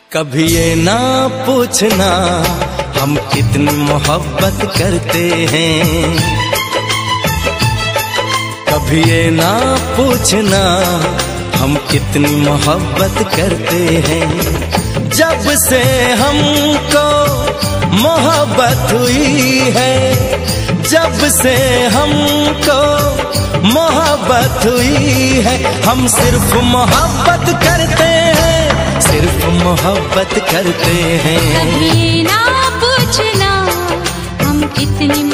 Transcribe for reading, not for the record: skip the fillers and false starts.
कभी ये ना पूछना हम कितनी मोहब्बत करते हैं, कभी ये ना पूछना हम कितनी मोहब्बत करते हैं। जब से हमको मोहब्बत हुई है, जब से हमको मोहब्बत हुई है, हम सिर्फ मोहब्बत करते हैं, सिर्फ मोहब्बत करते हैं। कभी ना पूछना हम कितनी